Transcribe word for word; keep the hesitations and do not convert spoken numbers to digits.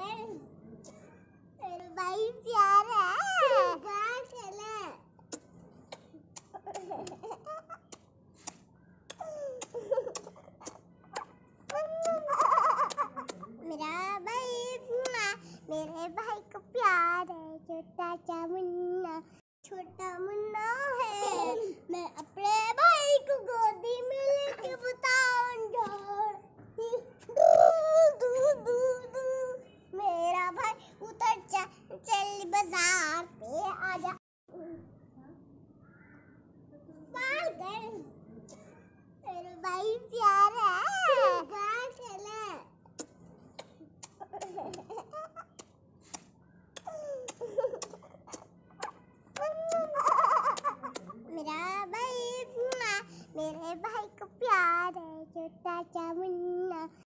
कर मेरे भाई प्यार है मेरा भाई मेरे भाई को प्यार है। छोटा सा मुन्ना छोटा मुन्ना है। मैं अपने भाई को गोदी में लेके बताऊंगा मेरा भाई उतर जा चल बाजार पे आजा बाल कर मेरे भाई प्यार है मेरा भाई मेरे भाई को प्यार है। छोटा सा मुन्ना